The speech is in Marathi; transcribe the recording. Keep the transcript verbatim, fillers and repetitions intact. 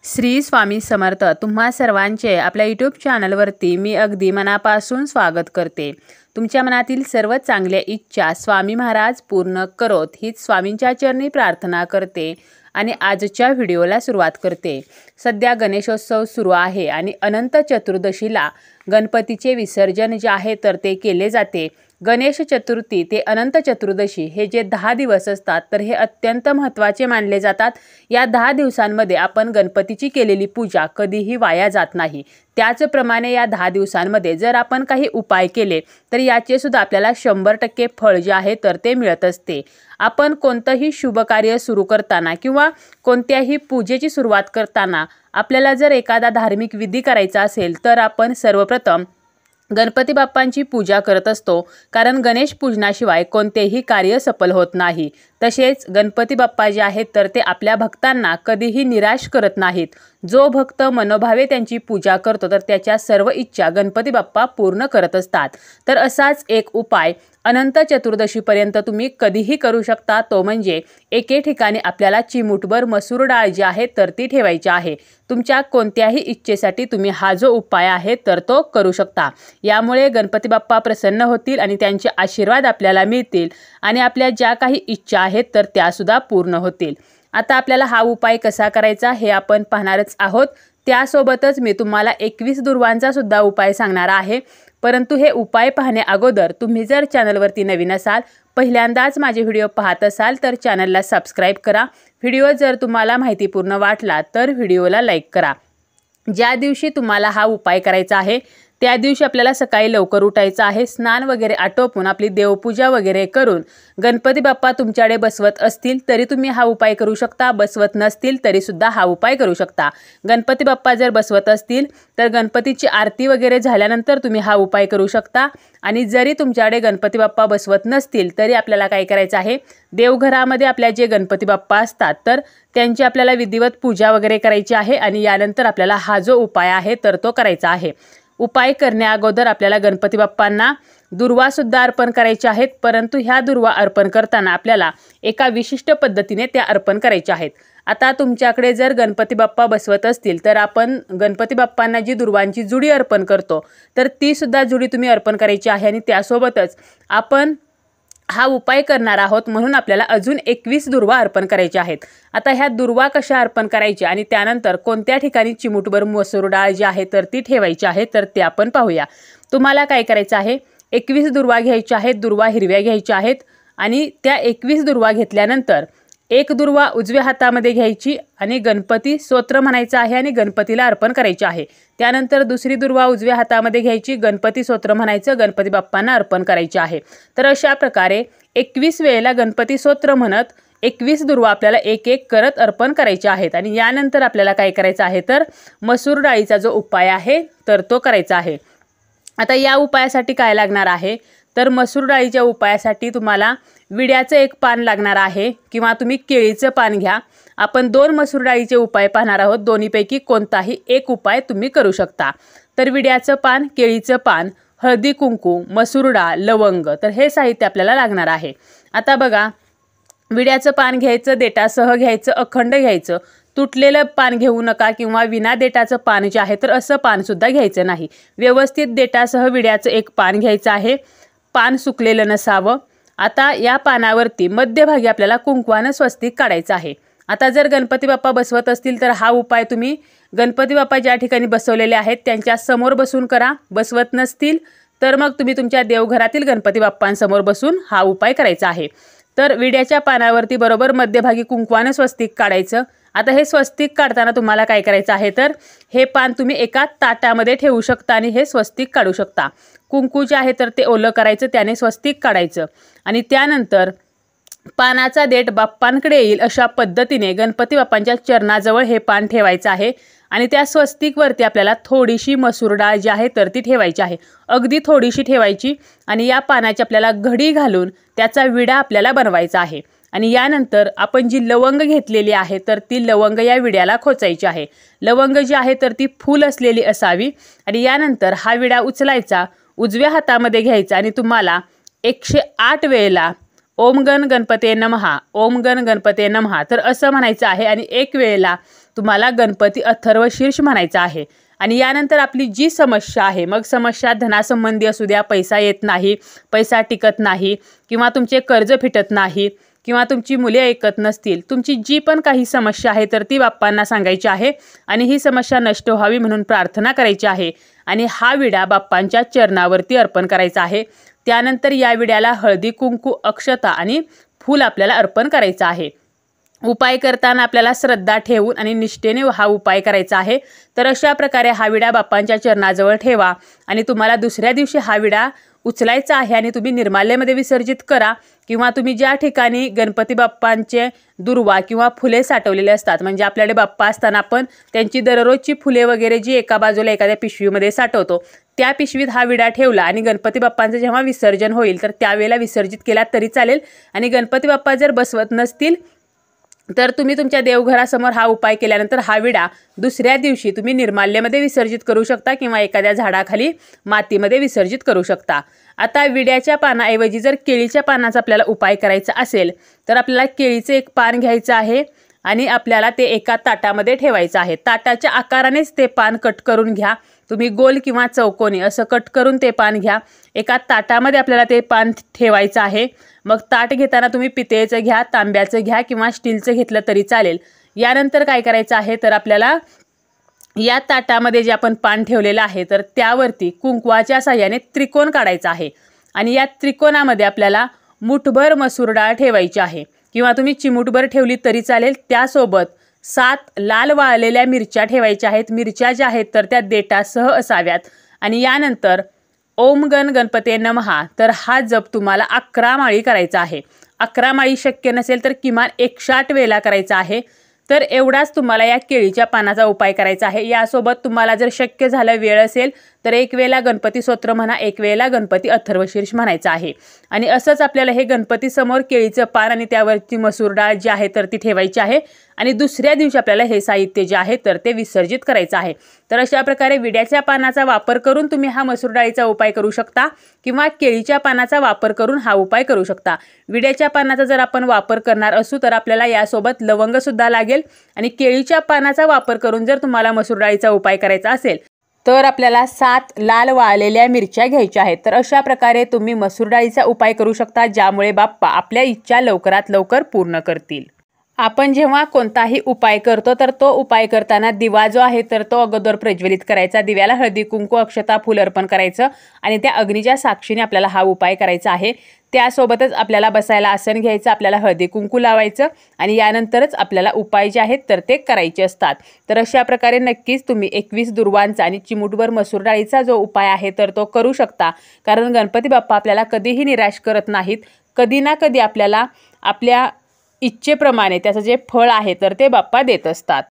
श्री स्वामी समर्थ. तुम्हा सर्वांचे आपल्या यूट्यूब चॅनलवरती मी अगदी मनापासून स्वागत करते. तुमच्या मनातील सर्व चांगल्या इच्छा स्वामी महाराज पूर्ण करोत हीच स्वामींच्या चरणी प्रार्थना करते आणि आजच्या व्हिडिओला सुरुवात करते. सध्या गणेशोत्सव सुरू आहे आणि अनंत चतुर्दशीला गणपतीचे विसर्जन जे आहे तर ते केले जाते. गणेश चतुर्थी ते अनंत चतुर्दशी हे जे दहा दिवस असतात तर हे अत्यंत महत्त्वाचे मानले जातात. या दहा दिवसांमध्ये आपण गणपतीची केलेली पूजा कधीही वाया जात नाही. त्याचप्रमाणे या दहा दिवसांमध्ये जर आपण काही उपाय केले तर याचे सुद्धा आपल्याला शंभर टक्के फळ जे आहे तर ते मिळत असते. आपण कोणतंही शुभ कार्य सुरू करताना किंवा कोणत्याही पूजेची सुरुवात करताना आपल्याला जर एखादा धार्मिक विधी करायचा असेल तर आपण सर्वप्रथम गणपती बाप्पांची पूजा करत असतो, कारण गणेश पूजनाशिवाय कोणतेही कार्य सफल होत नाही. तसेच गणपती बाप्पा जे आहेत तर ते आपल्या भक्तांना कधीही निराश करत नाहीत. जो भक्त मनोभावे त्यांची पूजा करतो तर त्याच्या सर्व इच्छा गणपती बाप्पा पूर्ण करत असतात. तर असाच एक उपाय अनंत चतुर्दशीपर्यंत तुम्ही कधीही करू शकता. तो म्हणजे एके ठिकाणी आपल्याला चिमूटभर मसूर डाळ जी आहे तर ती ठेवायची आहे. तुमच्या कोणत्याही इच्छेसाठी तुम्ही हा जो उपाय आहे तर तो करू शकता. यामुळे गणपती बाप्पा प्रसन्न होतील आणि त्यांचे आशीर्वाद आपल्याला मिळतील आणि आपल्या ज्या काही इच्छा आहेत तर त्या सुद्धा पूर्ण होतील. आता आपल्याला हा उपाय कसा करायचा हे आपण पाहणारच आहोत. त्यासोबतच मी तुम्हाला एकवीस दुर्वांचा सुद्धा उपाय सांगणार आहे. परंतु हे उपाय पाहण्या अगोदर तुम्ही जर चॅनलवरती नवीन असाल, पहिल्यांदाच माझे व्हिडिओ पाहत असाल तर चॅनलला सबस्क्राईब करा. व्हिडिओ जर तुम्हाला माहितीपूर्ण वाटला तर व्हिडिओला लाईक करा. ज्या दिवशी तुम्हाला हा उपाय करायचा आहे त्या दिवशी आपल्याला सकाळी लवकर उठायचं आहे. स्नान वगैरे आटोपून आपली देवपूजा वगैरे करून गणपती बाप्पा तुमच्याकडे बसवत असतील तरी तुम्ही हा उपाय करू शकता. बसवत नसतील तरी सुद्धा हा उपाय करू शकता. गणपती बाप्पा जर बसवत असतील तर गणपतीची आरती वगैरे झाल्यानंतर तुम्ही हा उपाय करू शकता. आणि जरी तुमच्याकडे गणपती बाप्पा बसवत नसतील तरी आपल्याला काय करायचं आहे, देवघरामध्ये आपल्या जे गणपती बाप्पा असतात तर त्यांची आपल्याला विधिवत पूजा वगैरे करायची आहे आणि यानंतर आपल्याला हा जो उपाय आहे तर तो करायचा आहे. उपाय करण्या अगोदर आपल्याला गणपती बाप्पांना दुर्वा सुद्धा अर्पण करायचे आहेत. परंतु ह्या दुर्वा अर्पण करताना आपल्याला एका विशिष्ट पद्धतीने त्या अर्पण करायच्या आहेत. आता तुमच्याकडे जर गणपती बाप्पा बसवत असतील तर आपण गणपती बाप्पांना जी दुर्वांची जुडी अर्पण करतो तर ती सुद्धा जुडी तुम्ही अर्पण करायची आहे. आणि त्यासोबतच आपण हा उपाय करणार आहोत म्हणून आपल्याला अजून एकवीस दुर्वा अर्पण करायच्या आहेत. आता ह्या दुर्वा कशा अर्पण करायच्या आणि त्यानंतर कोणत्या ठिकाणी चिमूटभर मसूर डाळ जी आहे तर ती ठेवायची आहे तर ते आपण पाहूया. तुम्हाला काय करायचं आहे, एकवीस दुर्वा घ्यायच्या आहेत. दुर्वा हिरव्या घ्यायच्या आहेत आणि त्या एकवीस दुर्वा घेतल्यानंतर एक दुर्वा उजव्या हातामध्ये घ्यायची आणि गणपती स्तोत्र म्हणायचं आहे आणि गणपतीला अर्पण करायचे आहे. त्यानंतर दुसरी दुर्वा उजव्या हातामध्ये घ्यायची, गणपती स्तोत्र म्हणायचं, गणपती बाप्पांना अर्पण करायचे आहे. तर अशा प्रकारे एकवीस वेळेला गणपती स्तोत्र म्हणत एकवीस दुर्वा आपल्याला एक एक करत अर्पण करायचे आहेत. आणि यानंतर आपल्याला काय करायचं आहे तर मसूर डाळीचा जो उपाय आहे तर तो करायचा आहे. आता या उपायासाठी काय लागणार आहे तर मसूर डाळीच्या उपायासाठी तुम्हाला विड्याचं एक पान लागणार आहे किंवा तुम्ही केळीचं पान घ्या. आपण दोन मसूर डाळीचे उपाय पाहणार आहोत. दोन्हीपैकी कोणताही एक उपाय तुम्ही करू शकता. तर विड्याचं पान, केळीचं पान, हळदी कुंकू, मसूर डाळ, लवंग, तर हे साहित्य आपल्याला लागणार आहे. आता बघा, विड्याचं पान घ्यायचं, देठासह घ्यायचं, अखंड घ्यायचं. तुटलेलं पान घेऊ नका किंवा विना देठाचं पान जे आहे तर असं पानसुद्धा घ्यायचं नाही. व्यवस्थित देठासह विड्याचं एक पान घ्यायचं आहे. पान सुकलेलं नसावं. आता या पानावरती मध्यभागी आपल्याला कुंकवानं स्वस्तिक काढायचं आहे. आता जर गणपती बाप्पा बसवत असतील तर हा उपाय तुम्ही गणपती बाप्पा ज्या ठिकाणी बसवलेले आहेत त्यांच्या समोर बसून करा. बसवत नसतील तर मग तुम्ही तुमच्या देवघरातील गणपती बाप्पांसमोर बसून हा उपाय करायचा आहे. तर विड्याच्या पानावरती बरोबर मध्यभागी कुंकवानं स्वस्तिक काढायचं. आता हे स्वस्तिक काढताना तुम्हाला काय करायचं आहे तर हे पान तुम्ही एका ताटामध्ये ठेवू शकता आणि हे स्वस्तिक काढू शकता. कुंकू जे आहे तर ते ओलं करायचं, त्याने स्वस्तिक काढायचं आणि त्यानंतर पानाचा देठ बाप्पांकडे येईल अशा पद्धतीने गणपती बाप्पांच्या चरणाजवळ हे पान ठेवायचं आहे. आणि त्या स्वस्तिकवरती आपल्याला थोडीशी मसूर डाळ जी आहे तर ती ठेवायची आहे. अगदी थोडीशी ठेवायची आणि या पानाची आपल्याला घडी घालून त्याचा विडा आपल्याला बनवायचा आहे. आणि यानंतर आपण जी लवंग घेतलेली आहे तर ती लवंग या विड्याला खोचायची आहे. लवंग जी आहे तर ती फूल असलेली असावी. आणि यानंतर हा विडा उचलायचा, उजव्या हातामध्ये घ्यायचा आणि तुम्हाला एकशे आठ वेळेला ओम गण गणपते नमहा, ओम गण गणपते नमहा तर असं म्हणायचं आहे. आणि एक वेळेला तुम्हाला गणपती अथर्वशीर्ष म्हणायचा आहे। आणि यानंतर आपली जी समस्या आहे, मग समस्या धनासंबंधी असू द्या, पैसा येत नाही, पैसा टिकत नाही, किंवा तुमचे कर्ज फिटत नाही, किंवा तुमची मुले ऐकत नसतील, तुमची जी पण काही समस्या आहे तर ती बाप्पांना सांगायची आहे आणि ही समस्या नष्ट व्हावी म्हणून प्रार्थना करायची आहे। आणि हा विडा बाप्पांच्या चरणावरती अर्पण करायचा आहे। त्यानंतर या विड्याला हळदी कुंकू अक्षता आणि फूल आपल्याला अर्पण करायचं आहे। उपाय करताना आपल्याला श्रद्धा ठेवून आणि निष्ठेने हा उपाय करायचा आहे। तर अशा प्रकारे हा विडा बाप्पांच्या चरणाजवळ ठेवा आणि तुम्हाला दुसऱ्या दिवशी हा विडा उचलायचा आहे आणि तुम्ही निर्माल्यमध्ये विसर्जित करा, किंवा तुम्ही ज्या ठिकाणी गणपती बाप्पांचे दुर्वा किंवा फुले साठवलेले असतात, म्हणजे आपल्याकडे बाप्पा असताना आपण त्यांची दररोजची फुले वगैरे जी एका बाजूला एखाद्या पिशवीमध्ये साठवतो, त्या पिशवीत हा विडा ठेवला आणि गणपती बाप्पांचं जेव्हा विसर्जन होईल तर त्यावेळेला विसर्जित केला तरी चालेल। आणि गणपती बाप्पा जर बसवत नसतील तर तुम्ही तुमच्या देवघरासमोर हा उपाय केल्यानंतर हा विडा दुसऱ्या दिवशी तुम्ही निर्माल्यमध्ये विसर्जित करू शकता किंवा एखाद्या झाडाखाली मातीमध्ये विसर्जित करू शकता। आता विड्याच्या पानाऐवजी जर केळीच्या पानाचा आपल्याला उपाय करायचा असेल तर आपल्याला केळीचे एक पान घ्यायचं आहे आणि आपल्याला ते एका ताटामध्ये ठेवायचं आहे। ताटाच्या आकारानेच ते पान कट करून घ्या, तुम्ही गोल किंवा चौकोनी असं कट करून ते पान घ्या। एका ताटामध्ये आपल्याला ते पान ठेवायचं आहे। मग ताट घेताना तुम्ही पितळेचं घ्या, तांब्याचं घ्या किंवा स्टीलचं घेतलं तरी चालेल। यानंतर काय करायचं आहे तर आपल्याला या ताटामध्ये जे आपण पान ठेवलेलं आहे तर त्यावरती कुंकवाच्या साहाय्याने त्रिकोण काढायचा आहे आणि या त्रिकोणामध्ये आपल्याला मुठभर मसूर डाळ ठेवायची आहे, किंवा तुम्ही चिमूटभर ठेवली तरी चालेल। त्यासोबत सात लाल वाळलेल्या मिरच्या ठेवायच्या आहेत। मिरच्या ज्या आहेत तर त्या देठासह असाव्यात। आणि यानंतर ओम गण गणपते नमः तर हा जप तुम्हाला अकरा माळी करायचा आहे। अकरा माळी शक्य नसेल तर किमान एकशे आठ वेळा करायचा आहे। तर एवढाच तुम्हाला या केळीच्या पानाचा उपाय करायचा आहे। यासोबत तुम्हाला जर शक्य झालं, वेळ असेल तर एक वेळेला गणपती स्तोत्र म्हणा, एक वेळेला गणपती अथर्वशीर्ष म्हणायचं आहे। आणि असंच आपल्याला हे गणपती समोर केळीचं पान आणि त्यावरची मसूर डाळ जी आहे तर ती ठेवायची आहे आणि दुसऱ्या दिवशी आपल्याला हे साहित्य जे आहे तर ते विसर्जित करायचं आहे। तर अशा प्रकारे विड्याच्या पानाचा वापर करून तुम्ही हा मसूर डाळीचा उपाय करू शकता किंवा केळीच्या पानाचा वापर करून हा उपाय करू शकता। विड्याच्या पानाचा जर आपण वापर करणार असू तर आपल्याला यासोबत लवंग सुद्धा लागेल आणि केळीच्या पानाचा वापर करून जर तुम्हाला मसूर डाळीचा उपाय करायचा असेल तर आपल्याला सात लाल वाळलेल्या मिरच्या घ्यायच्या आहेत। तर अशा प्रकारे तुम्ही मसूर डाळीचा उपाय करू शकता, ज्यामुळे बाप्पा आपल्या इच्छा लवकरात लवकर पूर्ण करतील। आपण जेव्हा कोणताही उपाय करतो तर तो उपाय करताना दिवा जो आहे तर तो अगोदर प्रज्वलित करायचा। दिव्याला हळदी कुंकू अक्षता फूल अर्पण करायचं आणि त्या अग्नीच्या साक्षीने आपल्याला हा उपाय करायचा आहे। त्यासोबतच आपल्याला बसायला आसन घ्यायचं, आपल्याला हळदी कुंकू लावायचं आणि यानंतरच आपल्याला उपाय जे आहेत तर ते करायचे असतात। तर अशा प्रकारे नक्कीच तुम्ही एकवीस दुर्वांचा आणि चिमूटभर मसूर डाळीचा जो उपाय आहे तर तो करू शकता, कारण गणपती बाप्पा आपल्याला कधीही निराश करत नाहीत। कधी ना कधी आपल्याला आपल्या इच्छेप्रमाणे त्याचं जे फळ आहे तर ते बाप्पा देत असतात।